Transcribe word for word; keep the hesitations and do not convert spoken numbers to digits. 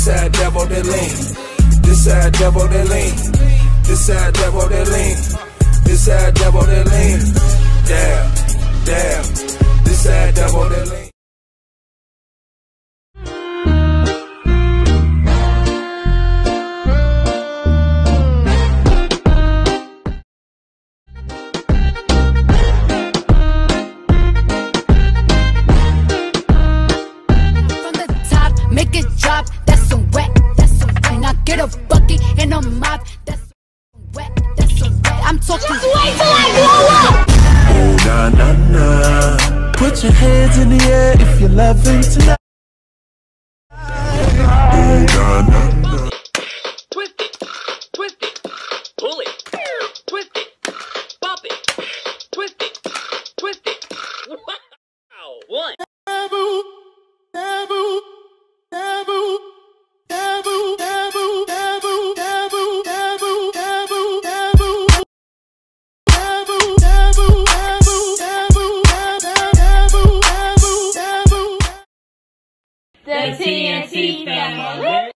that devil that lean. This that devil that lean. This that devil that lean. This that devil that lean. Damn, damn. This that devil that lean. Make it drop, that's some wet, that's some wet. Now get a bucket and a mop, that's some wet, that's some wet. I'm talking. Just wait till I blow up! Oh, na na na. Put your hands in the air if you're loving tonight. Oh, na na na. Twist it, twist it, pull it, twist it, pop it, twist it, twist it. Wow, one. Taboo, taboo. Taboo, taboo, taboo, taboo, taboo, taboo, taboo, taboo, taboo, taboo, taboo, taboo, taboo, taboo. The T and T Family.